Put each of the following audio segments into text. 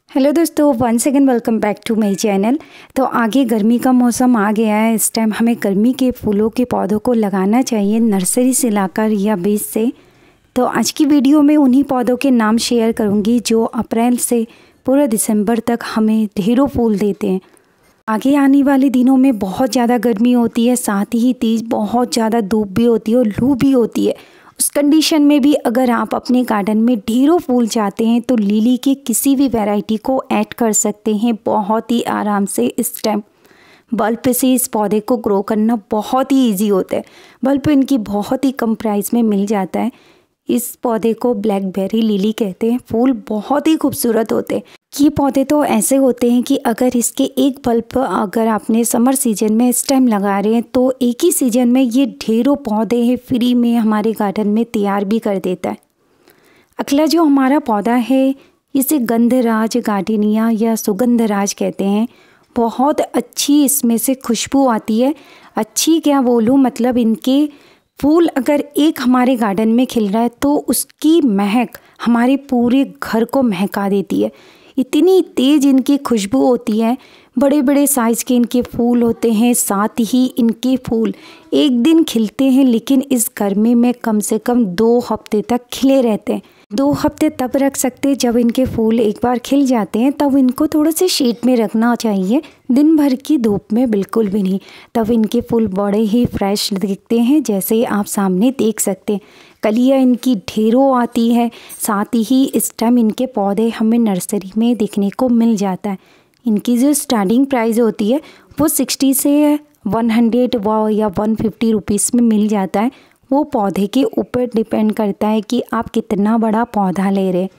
Hello दोस्तों, once again welcome back to my channel. तो आगे गर्मी का मौसम आ गया है। इस टाइम हमें गर्मी के फूलों के पौधों को लगाना चाहिए नर्सरी से लाकर या बीज से। तो आज की वीडियो में उन्हीं पौधों के नाम शेयर करूंगी जो अप्रैल से पूरा दिसंबर तक हमें ढेरों फूल देते हैं। आगे आने वाले दिनों में बहुत ज़्यादा गर्मी होती है, साथ ही तेज़ बहुत ज़्यादा धूप भी होती है और लू भी होती है। उस कंडीशन में भी अगर आप अपने गार्डन में ढेरों फूल चाहते हैं तो लिली के किसी भी वैरायटी को ऐड कर सकते हैं बहुत ही आराम से। इस टाइम बल्ब से इस पौधे को ग्रो करना बहुत ही इजी होता है। बल्ब इनकी बहुत ही कम प्राइस में मिल जाता है। इस पौधे को ब्लैकबेरी लिली कहते हैं। फूल बहुत ही खूबसूरत होते हैं। ये पौधे तो ऐसे होते हैं कि अगर इसके एक बल्ब अगर आपने समर सीजन में इस टाइम लगा रहे हैं तो एक ही सीजन में ये ढेरों पौधे हैं फ्री में हमारे गार्डन में तैयार भी कर देता है। अगला जो हमारा पौधा है इसे गंधराज गार्डनिया या सुगंधराज कहते हैं। बहुत अच्छी इसमें से खुशबू आती है। अच्छी क्या बोलूँ, मतलब इनके फूल अगर एक हमारे गार्डन में खिल रहा है तो उसकी महक हमारे पूरे घर को महका देती है। इतनी तेज़ इनकी खुशबू होती है। बड़े बड़े साइज़ के इनके फूल होते हैं। साथ ही इनके फूल एक दिन खिलते हैं, लेकिन इस गर्मी में कम से कम 2 हफ्ते तक खिले रहते हैं। 2 हफ्ते तब रख सकते हैं जब इनके फूल एक बार खिल जाते हैं, तब इनको थोड़ा से शेड में रखना चाहिए, दिन भर की धूप में बिल्कुल भी नहीं। तब इनके फूल बड़े ही फ्रेश दिखते हैं, जैसे आप सामने देख सकते हैं। कलियाँ इनकी ढेरों आती है। साथ ही इस टाइम इनके पौधे हमें नर्सरी में देखने को मिल जाता है। इनकी जो स्टार्टिंग प्राइस होती है वो 60 से 100 या 150 रुपीज़ में मिल जाता है। वो पौधे के ऊपर डिपेंड करता है कि आप कितना बड़ा पौधा ले रहे हैं।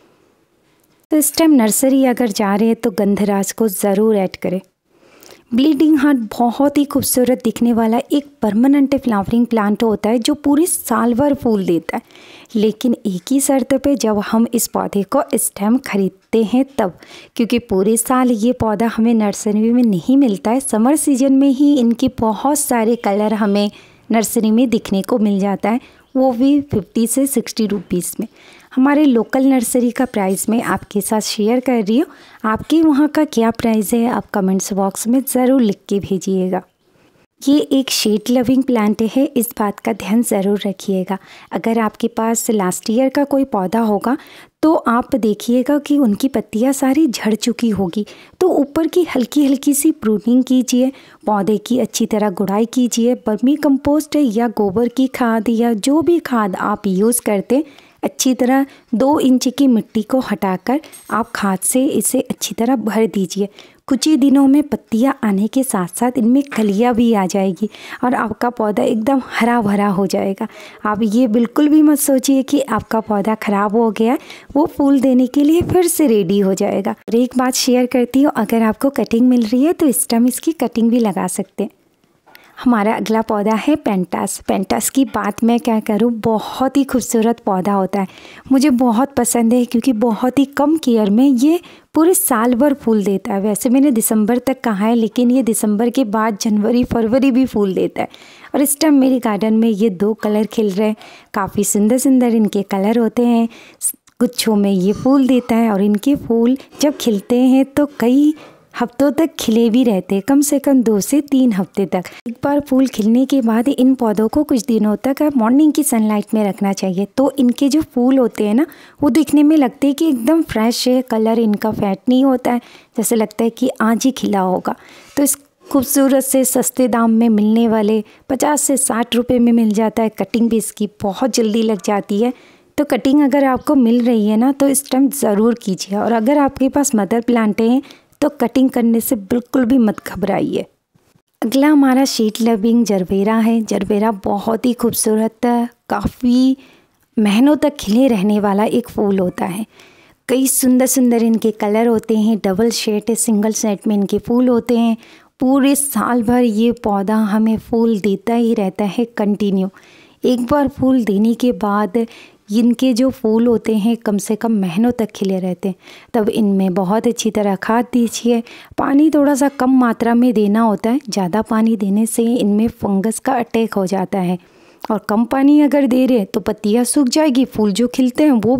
तो इस टाइम नर्सरी अगर जा रहे हैं तो गंधराज को ज़रूर ऐड करें। ब्लीडिंग हार्ट बहुत ही खूबसूरत दिखने वाला एक परमानेंट फ्लावरिंग प्लांट होता है जो पूरे साल भर फूल देता है, लेकिन एक ही शर्त पे जब हम इस पौधे को इस टाइम खरीदते हैं तब, क्योंकि पूरे साल ये पौधा हमें नर्सरी में नहीं मिलता है। समर सीजन में ही इनके बहुत सारे कलर हमें नर्सरी में दिखने को मिल जाता है, वो भी 50 से 60 रुपीज़ में। हमारे लोकल नर्सरी का प्राइस मैं आपके साथ शेयर कर रही हूँ। आपके वहाँ का क्या प्राइस है आप कमेंट्स बॉक्स में ज़रूर लिख के भेजिएगा। ये एक शेड लविंग प्लांट है, इस बात का ध्यान ज़रूर रखिएगा। अगर आपके पास लास्ट ईयर का कोई पौधा होगा तो आप देखिएगा कि उनकी पत्तियां सारी झड़ चुकी होगी, तो ऊपर की हल्की हल्की सी प्रूनिंग कीजिए, पौधे की अच्छी तरह गुड़ाई कीजिए। वर्मी कंपोस्ट या गोबर की खाद या जो भी खाद आप यूज़ करते अच्छी तरह 2 इंच की मिट्टी को हटाकर आप खाद से इसे अच्छी तरह भर दीजिए। कुछ ही दिनों में पत्तियां आने के साथ साथ इनमें कलियां भी आ जाएगी और आपका पौधा एकदम हरा भरा हो जाएगा। आप ये बिल्कुल भी मत सोचिए कि आपका पौधा ख़राब हो गया, वो फूल देने के लिए फिर से रेडी हो जाएगा। और एक बात शेयर करती हूँ, अगर आपको कटिंग मिल रही है तो इस टाइम इसकी कटिंग भी लगा सकते हैं। हमारा अगला पौधा है पेंटास। पेंटास की बात मैं क्या करूं, बहुत ही खूबसूरत पौधा होता है। मुझे बहुत पसंद है क्योंकि बहुत ही कम केयर में ये पूरे साल भर फूल देता है। वैसे मैंने दिसंबर तक कहा है, लेकिन ये दिसंबर के बाद जनवरी फरवरी भी फूल देता है। और इस टाइम मेरे गार्डन में ये 2 कलर खिल रहे हैं। काफ़ी सुंदर सुंदर इनके कलर होते हैं। गुच्छों में ये फूल देता है और इनके फूल जब खिलते हैं तो कई हफ्तों तक खिले भी रहते हैं, कम से कम 2 से 3 हफ्ते तक। एक बार फूल खिलने के बाद इन पौधों को कुछ दिनों तक मॉर्निंग की सनलाइट में रखना चाहिए, तो इनके जो फूल होते हैं ना वो दिखने में लगते हैं कि एकदम फ्रेश है। कलर इनका फैट नहीं होता है, जैसे लगता है कि आज ही खिला होगा। तो इस खूबसूरत से सस्ते दाम में मिलने वाले 50 से 60 रुपये में मिल जाता है। कटिंग भी इसकी बहुत जल्दी लग जाती है। तो कटिंग अगर आपको मिल रही है ना तो इस टाइम ज़रूर कीजिए। और अगर आपके पास मदर प्लांट हैं तो कटिंग करने से बिल्कुल भी मत घबराइए। अगला हमारा शेड लविंग जरबेरा है। जरबेरा बहुत ही खूबसूरत, काफ़ी महीनों तक खिले रहने वाला एक फूल होता है। कई सुंदर सुंदर इनके कलर होते हैं। डबल शेड सिंगल शेड में इनके फूल होते हैं। पूरे साल भर ये पौधा हमें फूल देता ही रहता है कंटिन्यू। एक बार फूल देने के बाद इनके जो फूल होते हैं कम से कम महीनों तक खिले रहते हैं। तब इनमें बहुत अच्छी तरह खाद दीजिए। पानी थोड़ा सा कम मात्रा में देना होता है, ज़्यादा पानी देने से इनमें फंगस का अटैक हो जाता है। और कम पानी अगर दे रहे तो पत्तियाँ सूख जाएगी, फूल जो खिलते हैं वो भी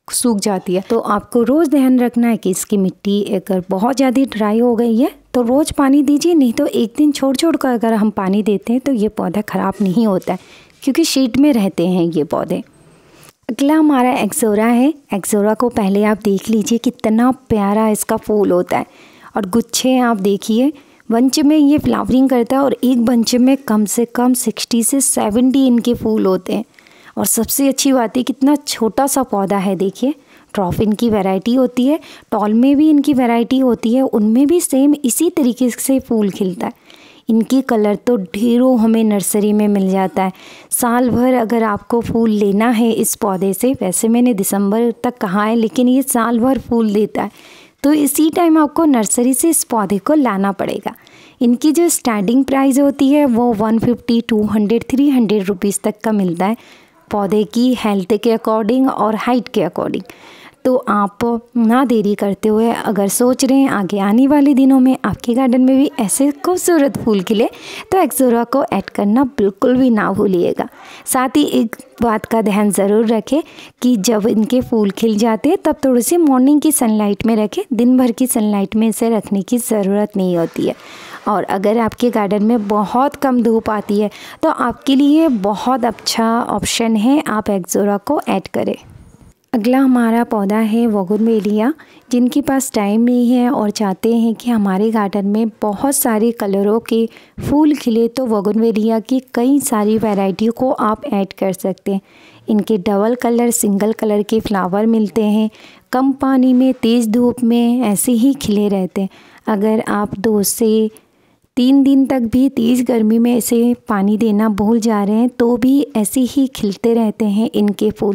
सूख जाती है। तो आपको रोज़ ध्यान रखना है कि इसकी मिट्टी अगर बहुत ज़्यादा ड्राई हो गई है तो रोज़ पानी दीजिए, नहीं तो एक दिन छोड़ कर अगर हम पानी देते हैं तो ये पौधा ख़राब नहीं होता है, क्योंकि शीट में रहते हैं ये पौधे। अगला हमारा एक्सोरा है। एक्सोरा को पहले आप देख लीजिए कितना प्यारा इसका फूल होता है, और गुच्छे आप देखिए, बंच में ये फ्लावरिंग करता है और एक बंच में कम से कम 60 से 70 इनके फूल होते हैं। और सबसे अच्छी बात है कितना छोटा सा पौधा है, देखिए ड्रॉप इनकी वैरायटी होती है, टॉल में भी इनकी वैरायटी होती है, उनमें भी सेम इसी तरीके से फूल खिलता है। इनकी कलर तो ढेरों हमें नर्सरी में मिल जाता है। साल भर अगर आपको फूल लेना है इस पौधे से, वैसे मैंने दिसंबर तक कहा है, लेकिन ये साल भर फूल देता है, तो इसी टाइम आपको नर्सरी से इस पौधे को लाना पड़ेगा। इनकी जो स्टार्टिंग प्राइस होती है वो 150, 200, 300 रुपीज़ तक का मिलता है, पौधे की हेल्थ के अकॉर्डिंग और हाइट के अकॉर्डिंग। तो आप ना देरी करते हुए अगर सोच रहे हैं आगे आने वाले दिनों में आपके गार्डन में भी ऐसे खूबसूरत फूल खिले, तो एक्सोरा को ऐड करना बिल्कुल भी ना भूलिएगा। साथ ही एक बात का ध्यान ज़रूर रखें कि जब इनके फूल खिल जाते हैं तब थोड़ी सी मॉर्निंग की सनलाइट में रखें, दिन भर की सनलाइट में इसे रखने की ज़रूरत नहीं होती है। और अगर आपके गार्डन में बहुत कम धूप आती है तो आपके लिए बहुत अच्छा ऑप्शन है, आप एक्सोरा को ऐड करें। अगला हमारा पौधा है बोगनवेलिया। जिनके पास टाइम नहीं है और चाहते हैं कि हमारे गार्डन में बहुत सारे कलरों के फूल खिले, तो बोगनवेलिया की कई सारी वैरायटियों को आप ऐड कर सकते हैं। इनके डबल कलर, सिंगल कलर के फ्लावर मिलते हैं, कम पानी में, तेज़ धूप में ऐसे ही खिले रहते हैं। अगर आप 2 से 3 दिन तक भी तेज़ गर्मी में इसे पानी देना भूल जा रहे हैं तो भी ऐसे ही खिलते रहते हैं इनके फूल।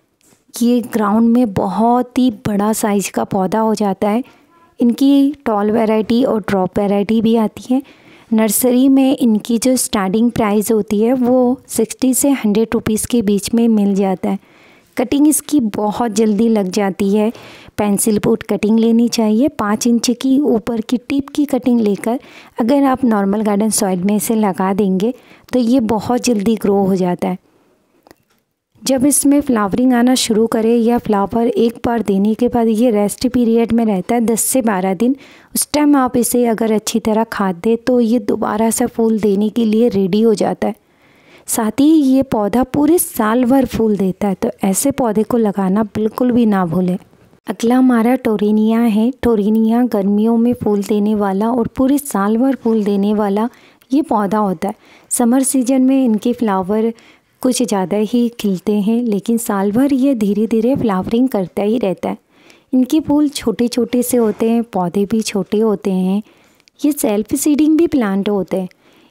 ये ग्राउंड में बहुत ही बड़ा साइज़ का पौधा हो जाता है। इनकी टॉल वैरायटी और ड्रॉप वैरायटी भी आती है। नर्सरी में इनकी जो स्टार्टिंग प्राइस होती है वो 60 से 100 रुपीज़ के बीच में मिल जाता है। कटिंग इसकी बहुत जल्दी लग जाती है। पेंसिल पुट कटिंग लेनी चाहिए, 5 इंच की ऊपर की टिप की कटिंग लेकर अगर आप नॉर्मल गार्डन सॉइल में इसे लगा देंगे तो ये बहुत जल्दी ग्रो हो जाता है। जब इसमें फ्लावरिंग आना शुरू करे या फ्लावर एक बार देने के बाद ये रेस्ट पीरियड में रहता है 10 से 12 दिन, उस टाइम आप इसे अगर अच्छी तरह खाद दें तो ये दोबारा से फूल देने के लिए रेडी हो जाता है। साथ ही ये पौधा पूरे साल भर फूल देता है, तो ऐसे पौधे को लगाना बिल्कुल भी ना भूलें। अगला हमारा टोरेनिया है। टोरेनिया गर्मियों में फूल देने वाला और पूरे साल भर फूल देने वाला ये पौधा होता है। समर सीजन में इनके फ्लावर कुछ ज़्यादा ही खिलते हैं, लेकिन साल भर ये धीरे धीरे फ्लावरिंग करता ही रहता है। इनके फूल छोटे छोटे से होते हैं, पौधे भी छोटे होते हैं। ये सेल्फ सीडिंग भी प्लांट होते हैं।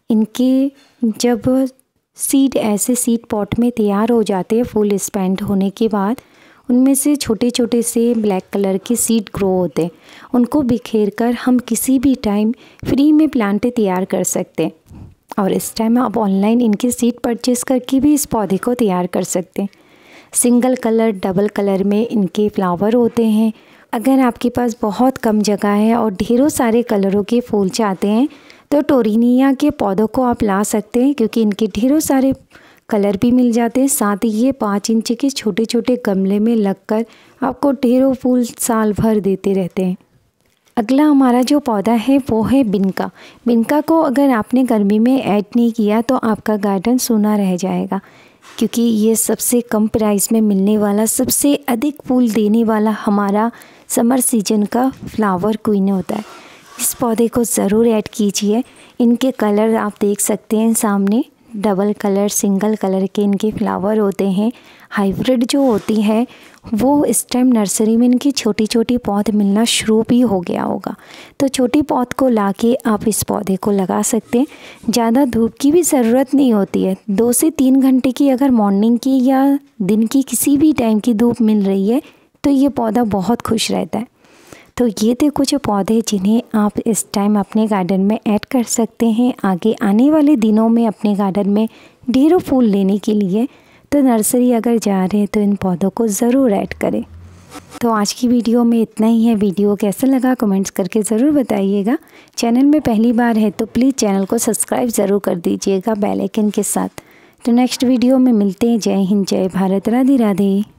इनके जब सीड ऐसे सीड पॉट में तैयार हो जाते हैं फुल स्पेंड होने के बाद, उनमें से छोटे छोटे से ब्लैक कलर के सीड ग्रो होते हैं। उनको बिखेर कर हम किसी भी टाइम फ्री में प्लांट तैयार कर सकते हैं, और इस टाइम आप ऑनलाइन इनके सीड परचेज़ करके भी इस पौधे को तैयार कर सकते हैं। सिंगल कलर, डबल कलर में इनके फ्लावर होते हैं। अगर आपके पास बहुत कम जगह है और ढेरों सारे कलरों के फूल चाहते हैं तो टोरेनिया के पौधों को आप ला सकते हैं, क्योंकि इनके ढेरों सारे कलर भी मिल जाते हैं। साथ ही ये 5 इंच के छोटे छोटे गमले में लगकर आपको ढेरों फूल साल भर देते रहते हैं। अगला हमारा जो पौधा है वो है बिनका। बिनका को अगर आपने गर्मी में ऐड नहीं किया तो आपका गार्डन सूना रह जाएगा, क्योंकि ये सबसे कम प्राइस में मिलने वाला, सबसे अधिक फूल देने वाला हमारा समर सीजन का फ्लावर क्वीन होता है। इस पौधे को ज़रूर ऐड कीजिए। इनके कलर आप देख सकते हैं सामने, डबल कलर, सिंगल कलर के इनके फ्लावर होते हैं। हाइब्रिड जो होती है वो इस टाइम नर्सरी में इनकी छोटी छोटी पौध मिलना शुरू भी हो गया होगा, तो छोटी पौध को लाके आप इस पौधे को लगा सकते हैं। ज़्यादा धूप की भी ज़रूरत नहीं होती है। 2 से 3 घंटे की अगर मॉर्निंग की या दिन की किसी भी टाइम की धूप मिल रही है तो ये पौधा बहुत खुश रहता है। तो ये थे कुछ पौधे जिन्हें आप इस टाइम अपने गार्डन में ऐड कर सकते हैं आगे आने वाले दिनों में अपने गार्डन में ढेरों फूल लेने के लिए। तो नर्सरी अगर जा रहे हैं तो इन पौधों को ज़रूर ऐड करें। तो आज की वीडियो में इतना ही है। वीडियो कैसा लगा कमेंट्स करके ज़रूर बताइएगा। चैनल में पहली बार है तो प्लीज़ चैनल को सब्सक्राइब ज़रूर कर दीजिएगा बेल आइकन के साथ। तो नेक्स्ट वीडियो में मिलते हैं। जय हिंद, जय भारत, राधे राधे।